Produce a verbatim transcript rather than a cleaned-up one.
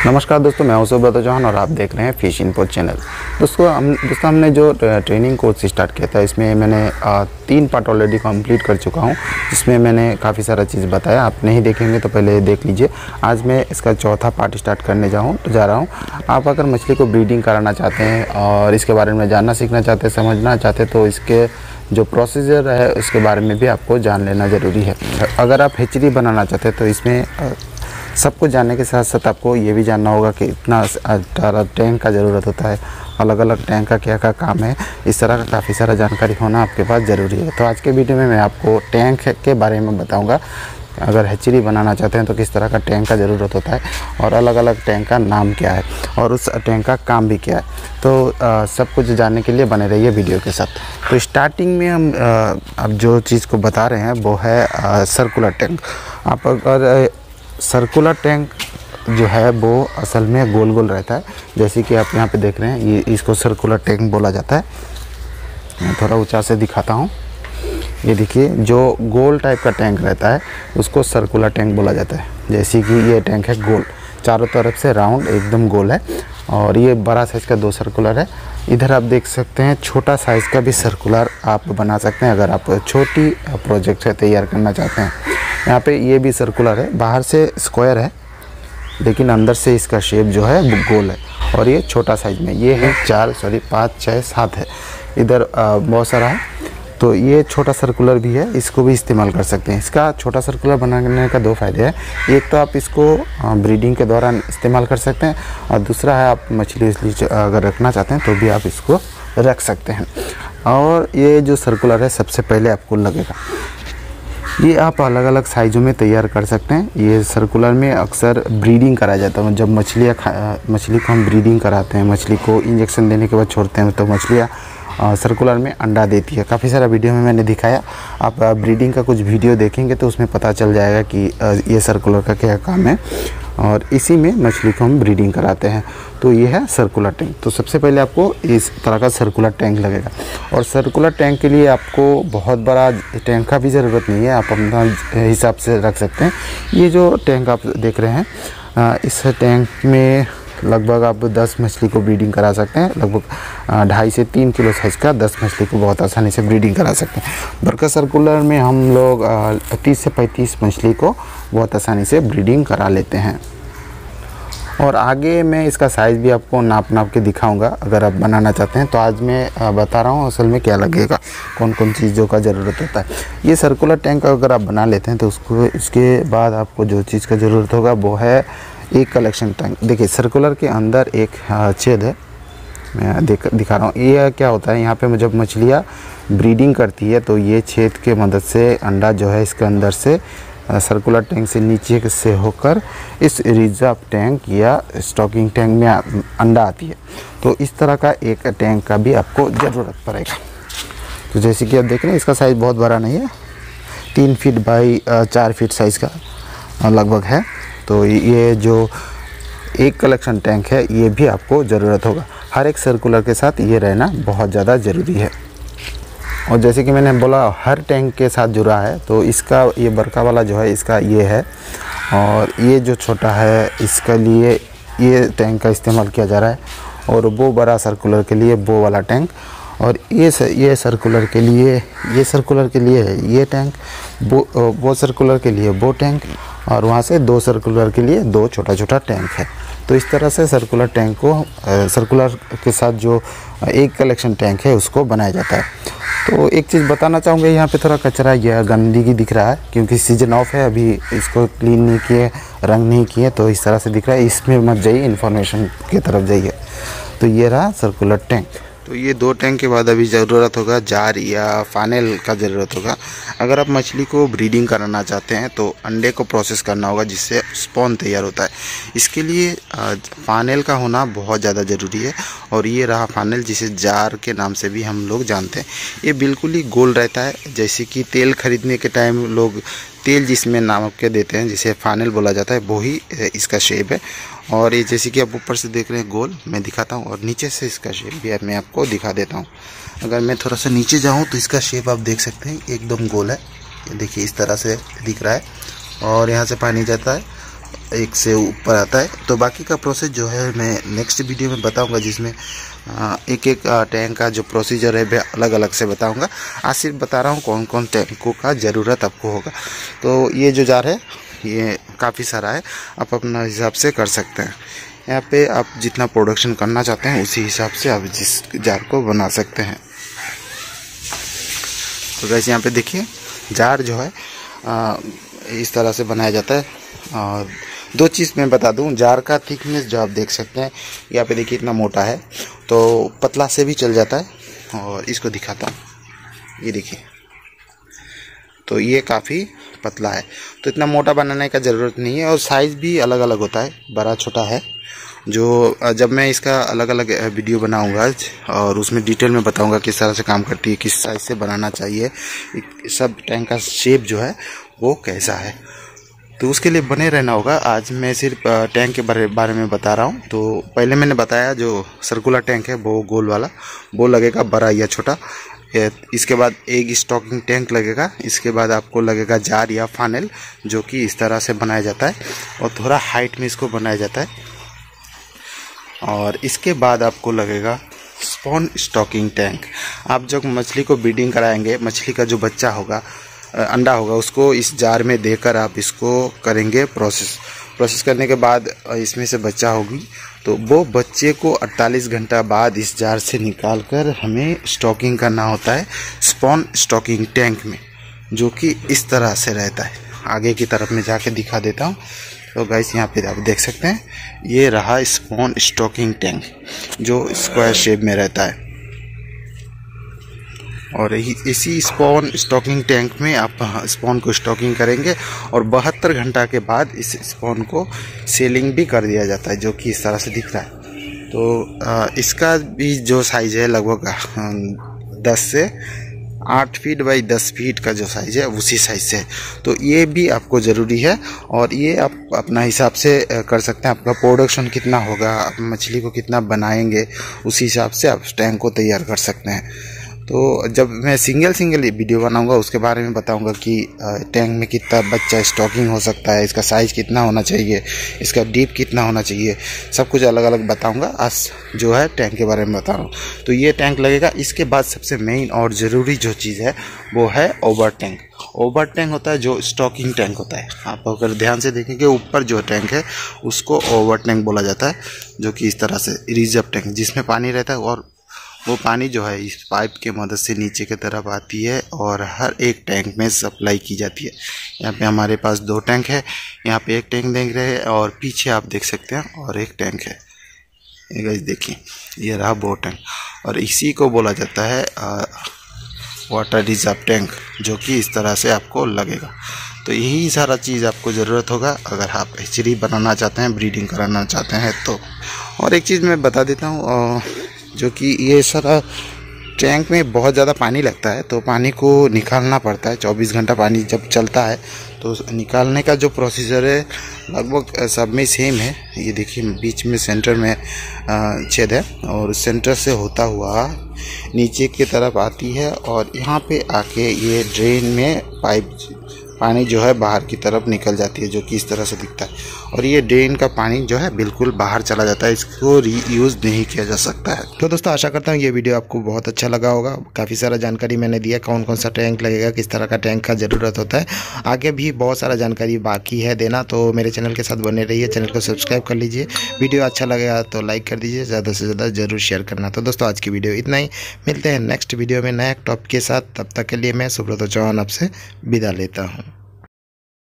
नमस्कार दोस्तों, मैं हूं सुब्रत चौहान और आप देख रहे हैं फिश इनपुट चैनल। दोस्तों हम दोस्तों हमने जो ट्रेनिंग कोर्स स्टार्ट किया था, इसमें मैंने आ, तीन पार्ट ऑलरेडी कंप्लीट कर चुका हूं, जिसमें मैंने काफ़ी सारा चीज़ बताया। आप नहीं देखेंगे तो पहले देख लीजिए। आज मैं इसका चौथा पार्ट स्टार्ट करने जाऊँ तो जा रहा हूँ। आप अगर मछली को ब्रीडिंग कराना चाहते हैं और इसके बारे में जानना सीखना चाहते हैं, समझना चाहते हैं, तो इसके जो प्रोसीजर है उसके बारे में भी आपको जान लेना ज़रूरी है। अगर आप हेचरी बनाना चाहते हैं तो इसमें सब कुछ जानने के साथ साथ आपको ये भी जानना होगा कि इतना सारा टैंक का ज़रूरत होता है, अलग अलग टैंक का क्या क्या काम है। इस तरह का काफ़ी सारा जानकारी होना आपके पास ज़रूरी है। तो आज के वीडियो में मैं आपको टैंक के बारे में बताऊंगा। अगर हेचरी बनाना चाहते हैं तो किस तरह का टैंक का ज़रूरत होता है और अलग अलग टैंक का नाम क्या है और उस टैंक का काम भी क्या है। तो आ, सब कुछ जानने के लिए बने रहिए वीडियो के साथ। तो स्टार्टिंग में हम आ, अब जो चीज़ को बता रहे हैं वो है आ, सर्कुलर टैंक। आप अगर सर्कुलर टैंक जो है वो असल में गोल गोल रहता है, जैसे कि आप यहाँ पे देख रहे हैं। ये इसको सर्कुलर टैंक बोला जाता है। मैं थोड़ा ऊंचा से दिखाता हूँ। ये देखिए, जो गोल टाइप का टैंक रहता है उसको सर्कुलर टैंक बोला जाता है। जैसे कि ये टैंक है गोल, चारों तरफ से राउंड एकदम गोल है, और ये बड़ा साइज़ का दो सर्कुलर है। इधर आप देख सकते हैं छोटा साइज़ का भी सर्कुलर आप बना सकते हैं अगर आप छोटी प्रोजेक्ट है तैयार करना चाहते हैं। यहाँ पे ये भी सर्कुलर है, बाहर से स्क्वायर है लेकिन अंदर से इसका शेप जो है वो गोल है, और ये छोटा साइज़ में ये है चार सॉरी पाँच छः सात है। इधर बहुत सारा है, तो ये छोटा सर्कुलर भी है, इसको भी इस्तेमाल कर सकते हैं। इसका छोटा सर्कुलर बनाने का दो फ़ायदे हैं। एक तो आप इसको ब्रीडिंग के दौरान इस्तेमाल कर सकते हैं, और दूसरा है आप मछली वछली अगर रखना चाहते हैं तो भी आप इसको रख सकते हैं। और ये जो सर्कुलर है सबसे पहले आपको लगेगा, ये आप अलग अलग साइज़ों में तैयार कर सकते हैं। ये सर्कुलर में अक्सर ब्रीडिंग कराया जाता है। जब मछलियाँ मछली को हम ब्रीडिंग कराते हैं, मछली को इंजेक्शन देने के बाद छोड़ते हैं, तो मछलियाँ सर्कुलर में अंडा देती है। काफ़ी सारा वीडियो में मैंने दिखाया। आप ब्रीडिंग का कुछ वीडियो देखेंगे तो उसमें पता चल जाएगा कि ये सर्कुलर का क्या काम है, और इसी में मछली को हम ब्रीडिंग कराते हैं। तो ये है सर्कुलर टैंक। तो सबसे पहले आपको इस तरह का सर्कुलर टैंक लगेगा, और सर्कुलर टैंक के लिए आपको बहुत बड़ा टैंक का भी ज़रूरत नहीं है, आप अपना हिसाब से रख सकते हैं। ये जो टैंक आप देख रहे हैं, इस टैंक में लगभग आप दस मछली को ब्रीडिंग करा सकते हैं। लगभग ढाई से तीन किलो साइज़ का दस मछली को बहुत आसानी से ब्रीडिंग करा सकते हैं। बड़का सर्कुलर में हम लोग तीस से पैंतीस मछली को बहुत आसानी से ब्रीडिंग करा लेते हैं। और आगे मैं इसका साइज़ भी आपको नाप नाप के दिखाऊंगा अगर आप बनाना चाहते हैं। तो आज मैं बता रहा हूँ असल में क्या लगेगा, कौन कौन चीज़ों का ज़रूरत होता है। ये सर्कुलर टैंक अगर आप बना लेते हैं तो उसको इसके बाद आपको जो चीज़ का ज़रूरत होगा वो है एक कलेक्शन टैंक। देखिए, सर्कुलर के अंदर एक छेद है, मैं देख दिखा रहा हूँ। ये क्या होता है, यहाँ पे जब मछलियाँ ब्रीडिंग करती है तो ये छेद के मदद से अंडा जो है इसके अंदर से सर्कुलर टैंक से नीचे से होकर इस रिजर्व टैंक या स्टॉकिंग टैंक में अंडा आती है। तो इस तरह का एक टैंक का भी आपको ज़रूरत पड़ेगा। तो जैसे कि आप देख रहे हैं, इसका साइज़ बहुत बड़ा नहीं है, तीन फीट बाई चार फीट साइज़ का लगभग है। तो ये जो एक कलेक्शन टैंक है ये भी आपको ज़रूरत होगा। हर एक सर्कुलर के साथ ये रहना बहुत ज़्यादा ज़रूरी है। और जैसे कि मैंने बोला हर टैंक के साथ जुड़ा है, तो इसका ये बड़का वाला जो है इसका ये है, और ये जो छोटा है इसके लिए ये टैंक का इस्तेमाल किया जा रहा है, और वो बड़ा सर्कुलर के लिए वो वाला टैंक, और ये ये सर्कुलर के लिए ये सर्कुलर के लिए है ये टैंक, वो वो सर्कुलर के लिए वो टैंक, और वहाँ से दो सर्कुलर के लिए दो छोटा छोटा टैंक है। तो इस तरह से सर्कुलर टैंक को सर्कुलर के साथ जो एक कलेक्शन टैंक है उसको बनाया जाता है। तो एक चीज़ बताना चाहूँगा, यहाँ पे थोड़ा कचरा या गंदगी दिख रहा है क्योंकि सीजन ऑफ है, अभी इसको क्लीन नहीं किए, रंग नहीं किए, तो इस तरह से दिख रहा है। इसमें मत जाइए, इन्फॉर्मेशन की तरफ जाइए। तो ये रहा सर्कुलर टैंक। तो ये दो टैंक के बाद अभी ज़रूरत होगा जार या फानेल का ज़रूरत होगा। अगर आप मछली को ब्रीडिंग कराना चाहते हैं तो अंडे को प्रोसेस करना होगा जिससे स्पॉन तैयार होता है। इसके लिए फानेल का होना बहुत ज़्यादा ज़रूरी है। और ये रहा फानेल, जिसे जार के नाम से भी हम लोग जानते हैं। ये बिल्कुल ही गोल रहता है, जैसे कि तेल खरीदने के टाइम लोग तेल जिसमें नमक के देते हैं जिसे फानेल बोला जाता है, वही इसका शेप है। और ये जैसे कि आप ऊपर से देख रहे हैं गोल, मैं दिखाता हूँ, और नीचे से इसका शेप भी मैं आपको दिखा देता हूँ। अगर मैं थोड़ा सा नीचे जाऊँ तो इसका शेप आप देख सकते हैं एकदम गोल है। ये देखिए इस तरह से दिख रहा है, और यहाँ से पानी जाता है एक से ऊपर आता है। तो बाकी का प्रोसेस जो है मैं नेक्स्ट वीडियो में बताऊंगा, जिसमें एक एक टैंक का जो प्रोसीजर है वह अलग अलग से बताऊंगा। आज सिर्फ बता रहा हूँ कौन कौन टैंकों का ज़रूरत आपको होगा। तो ये जो जार है ये काफ़ी सारा है, आप अपना हिसाब से कर सकते हैं। यहाँ पे आप जितना प्रोडक्शन करना चाहते हैं उसी हिसाब से आप जिस जार को बना सकते हैं। तो गैस यहाँ पे देखिए जार जो है आ, इस तरह से बनाया जाता है। और दो चीज़ मैं बता दूं, जार का थिकनेस जो आप देख सकते हैं यहाँ पे देखिए इतना मोटा है, तो पतला से भी चल जाता है। और इसको दिखाता हूँ, ये देखिए तो ये काफ़ी पतला है, तो इतना मोटा बनाने का ज़रूरत नहीं है। और साइज़ भी अलग अलग होता है, बड़ा छोटा है। जो जब मैं इसका अलग अलग वीडियो बनाऊंगा और उसमें डिटेल में बताऊंगा किस तरह से काम करती है, किस साइज़ से बनाना चाहिए, सब टैंक का शेप जो है वो कैसा है, तो उसके लिए बने रहना होगा। आज मैं सिर्फ टैंक के बारे बारे में बता रहा हूँ। तो पहले मैंने बताया जो सर्कुलर टैंक है वो गोल वाला वो लगेगा, बड़ा या छोटा। इसके बाद एक स्टॉकिंग टैंक लगेगा, इसके बाद आपको लगेगा जार या फानेल, जो कि इस तरह से बनाया जाता है और थोड़ा हाइट में इसको बनाया जाता है। और इसके बाद आपको लगेगा स्पॉन स्टॉकिंग टैंक। आप जब मछली को ब्रीडिंग कराएंगे, मछली का जो बच्चा होगा, अंडा होगा, उसको इस जार में देकर आप इसको करेंगे प्रोसेस। प्रोसेस करने के बाद इसमें से बच्चा होगी, तो वो बच्चे को अड़तालीस घंटा बाद इस जार से निकाल कर हमें स्टॉकिंग करना होता है स्पॉन स्टॉकिंग टैंक में, जो कि इस तरह से रहता है। आगे की तरफ में जाके दिखा देता हूँ। तो गाइस यहाँ पे आप देख सकते हैं, ये रहा स्पॉन स्टॉकिंग टैंक जो स्क्वायर शेप में रहता है। और इसी स्पॉन स्टॉकिंग टैंक में आप स्पॉन को स्टॉकिंग करेंगे और बहत्तर घंटा के बाद इस स्पॉन को सेलिंग भी कर दिया जाता है, जो कि इस तरह से दिख रहा है। तो इसका भी जो साइज़ है लगभग दस से आठ फीट बाई दस फीट का जो साइज़ है उसी साइज़ से है। तो ये भी आपको ज़रूरी है और ये आप अपना हिसाब से कर सकते हैं। आपका प्रोडक्शन कितना होगा, आप मछली को कितना बनाएंगे, उसी हिसाब से आप टैंक को तैयार कर सकते हैं। तो जब मैं सिंगल सिंगल वीडियो बनाऊंगा उसके बारे में बताऊंगा कि टैंक में कितना बच्चा स्टॉकिंग हो सकता है, इसका साइज़ कितना होना चाहिए, इसका डीप कितना होना चाहिए, सब कुछ अलग अलग बताऊंगा। आज जो है टैंक के बारे में बता रहा हूँ। तो ये टैंक लगेगा। इसके बाद सबसे मेन और ज़रूरी जो चीज़ है वो है ओवर टैंक। ओवर टैंक होता है जो स्टॉकिंग टैंक होता है। आप अगर ध्यान से देखेंगे ऊपर जो टैंक है उसको ओवर टैंक बोला जाता है, जो कि इस तरह से रिजर्व टैंक जिसमें पानी रहता है और वो पानी जो है इस पाइप के मदद से नीचे की तरफ आती है और हर एक टैंक में सप्लाई की जाती है। यहाँ पे हमारे पास दो टैंक है, यहाँ पे एक टैंक देख रहे हैं और पीछे आप देख सकते हैं और एक टैंक है। ये गाइस देखिए, ये रहा वो टैंक और इसी को बोला जाता है वाटर रिजर्व टैंक, जो कि इस तरह से आपको लगेगा। तो यही सारा चीज़ आपको ज़रूरत होगा अगर आप हैचरी बनाना चाहते हैं, ब्रीडिंग कराना चाहते हैं तो। और एक चीज़ मैं बता देता हूँ, जो कि ये सारा टैंक में बहुत ज़्यादा पानी लगता है, तो पानी को निकालना पड़ता है। चौबीस घंटा पानी जब चलता है तो निकालने का जो प्रोसीजर है लगभग सब में सेम है। ये देखिए बीच में सेंटर में छेद है और सेंटर से होता हुआ नीचे की तरफ आती है और यहाँ पे आके ये ड्रेन में पाइप पानी जो है बाहर की तरफ निकल जाती है, जो कि इस तरह से दिखता है। और ये ड्रेन का पानी जो है बिल्कुल बाहर चला जाता है, इसको रीयूज़ नहीं किया जा सकता है। तो दोस्तों आशा करता हूँ ये वीडियो आपको बहुत अच्छा लगा होगा। काफ़ी सारा जानकारी मैंने दिया, कौन कौन सा टैंक लगेगा, किस तरह का टैंक का ज़रूरत होता है। आगे भी बहुत सारा जानकारी बाकी है देना, तो मेरे चैनल के साथ बने रहिए। चैनल को सब्सक्राइब कर लीजिए। वीडियो अच्छा लगेगा तो लाइक कर दीजिए, ज़्यादा से ज़्यादा ज़रूर शेयर करना। तो दोस्तों आज की वीडियो इतना ही, मिलते हैं नेक्स्ट वीडियो में नया टॉपिक के साथ। तब तक के लिए मैं सुब्रत चौहान आपसे विदा लेता हूँ।